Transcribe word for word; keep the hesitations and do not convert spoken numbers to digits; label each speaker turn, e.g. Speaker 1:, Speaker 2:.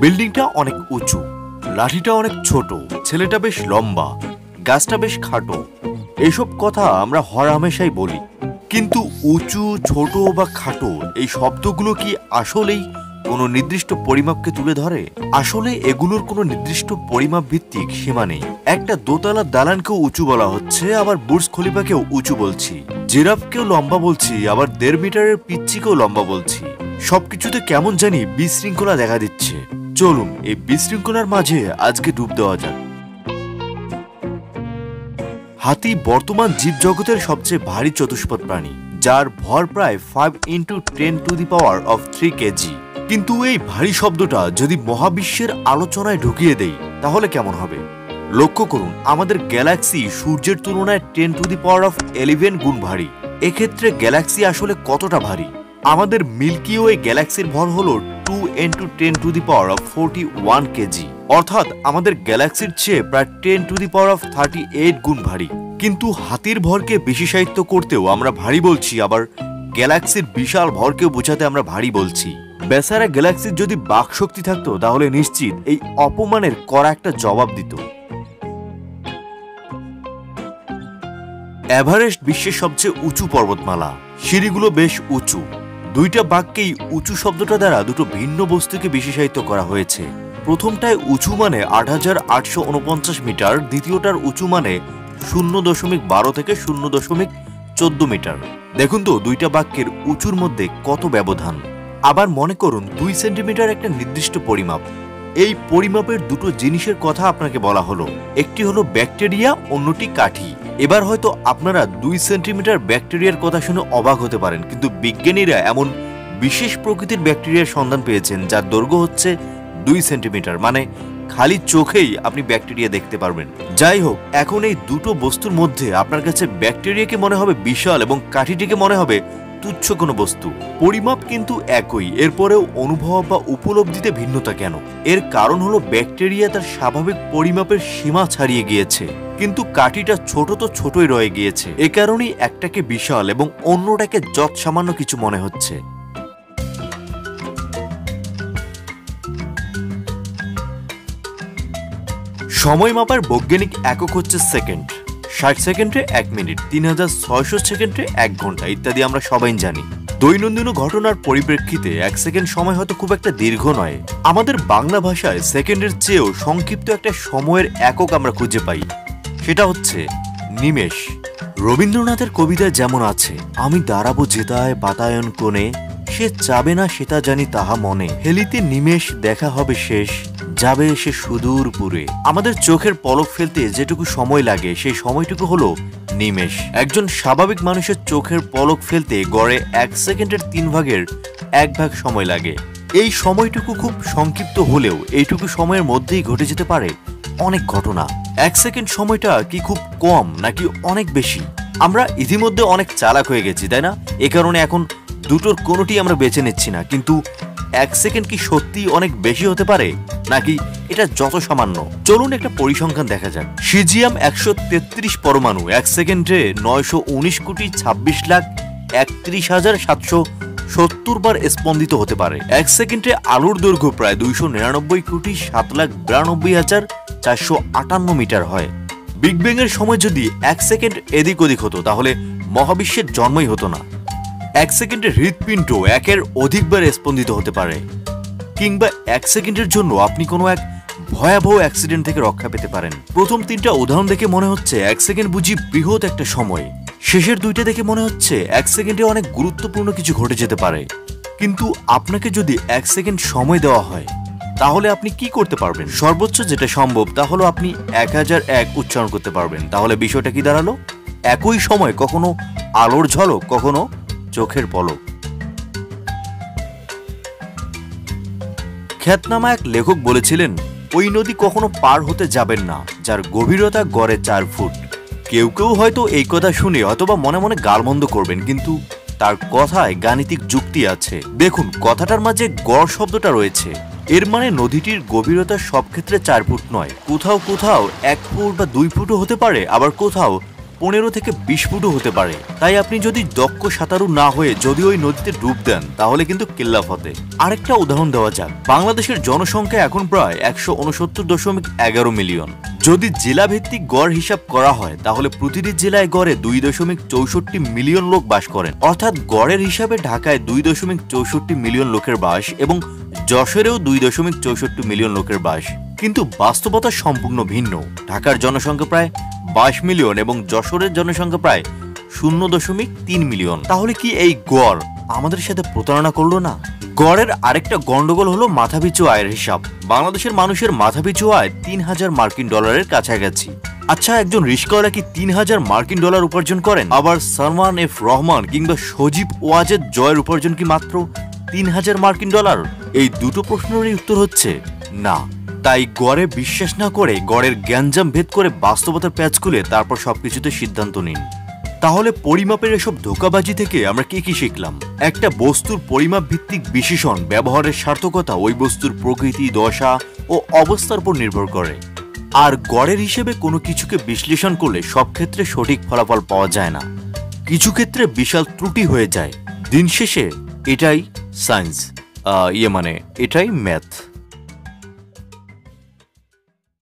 Speaker 1: বিল্ডিংটা অনেক উঁচু, লাঠিটা অনেক ছোট, ছেলেটা বেশ লম্বা, গাছটা বেশ খাটো। এইসব কথা আমরা হরহামেশাই বলি, কিন্তু উঁচু, ছোট বা খাটো এই শব্দগুলো কি আসলেই কোনো নির্দিষ্ট পরিমাপকে তুলে ধরে? আসলে এগুলোর কোনো নির্দিষ্ট পরিমাপ ভিত্তিক সীমা নেই। একটা দোতলা দালানকেও উঁচু বলা হচ্ছে, আবার বুর্জ খলিফাকেও উঁচু বলছি, জিরাফকেও লম্বা বলছি, আবার দেড় মিটারের পিচ্চিকেও লম্বা বলছি। সবকিছুতে কেমন জানি বিশৃঙ্খলা দেখা দিচ্ছে। চলুন এই বিশৃঙ্খলার মাঝে আজকে ডুব দেওয়া যাক। হাতি বর্তমান জীবজগতের সবচেয়ে ভারী চতুষ্পদ প্রাণী, যার ভর প্রায় five into ten to the power of three KG. কিন্তু এই ভারী শব্দটা যদি মহাবিশ্বের আলোচনায় ঢুকিয়ে দেই তাহলে কেমন হবে? লক্ষ্য করুন, আমাদের গ্যালাক্সি সূর্যের তুলনায় ten to the power of eleven গুণ ভারী। এক্ষেত্রে গ্যালাক্সি আসলে কতটা ভারী? আমাদের মিল্কি ওয়ে গ্যালাক্সির ভর হলো two into ten to the power of forty one KG, অর্থাৎ আমাদের গ্যালাক্সির চেয়ে প্রায় ten to the power of thirty eight গুণ ভারী। কিন্তু হাতির ভরকে বিশেষায়িত করতেও আমরা ভারী বলছি, আবার গ্যালাক্সির বিশাল ভরকেও বোঝাতে আমরা ভারী বলছি। বেচারা গ্যালাক্সির যদি বাকশক্তি থাকতো তাহলে নিশ্চিত এই অপমানের কড়া একটা জবাব দিত। এভারেস্ট বিশ্বের সবচেয়ে উঁচু পর্বতমালা, সিঁড়িগুলো বেশ উঁচু। দুইটা বাক্যেই উঁচু শব্দটা দ্বারা দুটো ভিন্ন বস্তুকে বিশেষায়িত করা হয়েছে। প্রথমটায় উঁচু মানে আট হাজার আটশো উনপঞ্চাশ মিটার, দ্বিতীয়টার উঁচু মানে শূন্য দশমিক বারো থেকে শূন্য দশমিক চোদ্দ মিটার। দেখুন তো দুইটা বাক্যের উঁচুর মধ্যে কত ব্যবধান। আবার মনে করুন দুই সেন্টিমিটার একটা নির্দিষ্ট পরিমাপ। এই পরিমাপের দুটো জিনিসের কথা আপনাকে বলা হলো, একটি হলো ব্যাকটেরিয়া, অন্যটি কাঠি। এবার হয়তো আপনারা দুই সেন্টিমিটার ব্যাকটেরিয়ার কথা শুনে অবাক হতে পারেন, কিন্তু বিজ্ঞানীরা এমন বিশেষ প্রকৃতির ব্যাকটেরিয়ার সন্ধান পেয়েছেন যার দৈর্ঘ্য হচ্ছে দুই সেন্টিমিটার, মানে খালি চোখেই আপনি ব্যাকটেরিয়া দেখতে পারবেন। যাই হোক, এখন এই দুটো বস্তুর মধ্যে আপনার কাছে ব্যাকটেরিয়াকে মনে হবে বিশাল এবং কাঠিটিকে মনে হবে তুচ্ছ কোনো বস্তু। পরিমাপ কিন্তু একই, এরপরেও অনুভব বা উপলব্ধিতে ভিন্নতা কেন? এর কারণ হলো ব্যাকটেরিয়া তার স্বাভাবিক পরিমাপের সীমা ছাড়িয়ে গিয়েছে, কিন্তু কাঠিটা ছোট তো ছোটই রয়ে গিয়েছে। এ কারণেই একটাকে বিশাল এবং অন্যটাকে যৎ সামান্য কিছু মনে হচ্ছে। সময় মাপার বৈজ্ঞানিক একক হচ্ছে সেকেন্ড। ষাট সেকেন্ডে এক মিনিট, তিন হাজার ছয়শো সেকেন্ডে এক ঘন্টা ইত্যাদি আমরা সবাই জানি। দৈনন্দিন ঘটনার পরিপ্রেক্ষিতে এক সেকেন্ড সময় হয়তো খুব একটা দীর্ঘ নয়। আমাদের বাংলা ভাষায় সেকেন্ডের চেয়েও সংক্ষিপ্ত একটা সময়ের একক আমরা খুঁজে পাই, সেটা হচ্ছে নিমেষ। রবীন্দ্রনাথের কবিতায় যেমন আছে, আমি দাঁড়াবো জেতায় বাতায়ন কোণে, সে চাবে না সেটা জানি তাহা মনে, হেলিতে নিমেষ দেখা হবে শেষ, যাবে সে সুদূর পুরে। আমাদের চোখের পলক ফেলতে যেটুকু সময় লাগে সেই সময়টুকু হলো নিমেষ। একজন স্বাভাবিক মানুষের চোখের পলক ফেলতে গড়ে এক সেকেন্ডের তিন ভাগের এক ভাগ সময় লাগে। এই সময়টুকু খুব সংক্ষিপ্ত হলেও এইটুকু সময়ের মধ্যেই ঘটে যেতে পারে অনেক ঘটনা। এক সেকেন্ড সময়টা কি খুব কম নাকি অনেক বেশি? আমরা ইতিমধ্যে অনেক চালাক হয়ে গেছি, তাই না? এ কারণে এখন দুটোর কোনোটি আমরা বেছে নিচ্ছি না। কিন্তু এক সেকেন্ড কি সত্যি অনেক বেশি হতে পারে, নাকি এটা যত সামান্য? চলুন একটা পরিসংখ্যান দেখা যাক। সিজিয়াম একশো তেত্রিশ পরমাণু এক সেকেন্ডে নয়শো উনিশ কোটি ছাব্বিশ লাখ একত্রিশ হাজার সাতশো সত্তর বার স্পন্দিত হতে পারে। এক সেকেন্ডে আলোর দৈর্ঘ্য প্রায় দুইশো নিরানব্বই কোটি সাত লাখ বিরানব্বই হাজার চারশো আটান্ন মিটার হয়। বিগ ব্যাং এর সময় যদি এক সেকেন্ড এদিক ওদিক হতো তাহলে মহাবিশ্বের জন্মই হতো না। এক সেকেন্ডে হৃৎপিণ্ড একের অধিকবার স্পন্দিত হতে পারে, কিংবা এক সেকেন্ডের জন্য আপনি কোনো এক ভয়াবহ অ্যাক্সিডেন্ট থেকে রক্ষা পেতে পারেন। প্রথম তিনটা উদাহরণ দেখে মনে হচ্ছে এক সেকেন্ড বুঝি বৃহৎ একটা সময়। শেষের দুইটা দেখে মনে হচ্ছে এক সেকেন্ডে অনেক গুরুত্বপূর্ণ কিছু ঘটে যেতে পারে। কিন্তু আপনাকে যদি এক সেকেন্ড সময় দেওয়া হয় তাহলে আপনি কি করতে পারবেন? সর্বোচ্চ যেটা সম্ভব তা হলো আপনি এক হাজার এক উচ্চারণ করতে পারবেন। তাহলে বিষয়টা কি দাঁড়ালো? একই সময় কখনো আলোর ঝলক, কখনো চোখের পলক। খ্যাতনামা এক লেখক বলেছিলেন, ওই নদী কখনো পার হতে যাবেন না যার গভীরতা গড়ে চার ফুট। কেউ কেউ হয়তো এই কথা শুনে অথবা মনে মনে গালমন্দ করবেন, কিন্তু তার কথায় গাণিতিক যুক্তি আছে। দেখুন, কথাটার মাঝে গড় শব্দটা রয়েছে, এর মানে নদীটির গভীরতা সব ক্ষেত্রে চার ফুট নয়, কোথাও কোথাও এক ফুট বা দুই ফুটও হতে পারে, আবার কোথাও পনেরো থেকে বিশ ফুটও হতে পারে। তাই আপনি যদি দক্ষ সাঁতারু না হয়ে যদি ওই নদীতে ডুব দেন তাহলে কিন্তু কিল্লা ফতে। আরেকটা উদাহরণ দেওয়া যাক, বাংলাদেশের জনসংখ্যা এখন প্রায় একশো উনসত্তর দশমিক এগারো মিলিয়ন। যদি জেলা ভিত্তিক গড় হিসাব করা হয় তাহলে প্রতিটি জেলায় গড়ে দুই দশমিক চৌষট্টি মিলিয়ন লোক বাস করেন। অর্থাৎ গড়ের হিসাবে ঢাকায় দুই দশমিক চৌষট্টি মিলিয়ন লোকের বাস এবং যশোরেও দুই দশমিক চৌষট্টি মিলিয়ন লোকের বাস। কিন্তু বাস্তবতা সম্পূর্ণ ভিন্ন। ঢাকার জনসংখ্যা প্রায় বাইশ মিলিয়ন এবং যশোরের জনসংখ্যা প্রায় শূন্য দশমিক তিন মিলিয়ন। তাহলে কি এই গড় আমাদের সাথে প্রতারণা করলো না? গড়ের আরেকটা গন্ডগোল হলো মাথাপিছু আয়ের হিসাব। বাংলাদেশের মানুষের মাথাপিছু আয় তিন হাজার মার্কিন ডলারের কাছাকাছি। আচ্ছা, একজন রিস্কাওয়ালা কি তিন হাজার মার্কিন ডলার উপার্জন করেন? আবার সালমান এফ রহমান কিংবা সজীব ওয়াজেদ জয়ের উপার্জন কি মাত্র তিন হাজার মার্কিন ডলার? এই দুটো প্রশ্নেরই উত্তর হচ্ছে না। তাই গড়ে বিশ্বাস না করে গড়ের জ্ঞানজাম ভেদ করে বাস্তবতার প্যাচ খুলে তারপর সবকিছুতে সিদ্ধান্ত নিন। তাহলে পরিমাপের এসব ধোঁকাবাজি থেকে আমরা কি কি শিখলাম? একটা বস্তুর পরিমাপ ভিত্তিক বিশেষণ ব্যবহারের সার্থকতা ওই বস্তুর প্রকৃতি, দশা ও অবস্থার উপর নির্ভর করে। আর গড়ের হিসেবে কোনো কিছুকে বিশ্লেষণ করলে সব ক্ষেত্রে সঠিক ফলাফল পাওয়া যায় না, কিছু ক্ষেত্রে বিশাল ত্রুটি হয়ে যায়। দিন শেষে এটাই সায়েন্স, ইয়ে মানে এটাই ম্যাথ।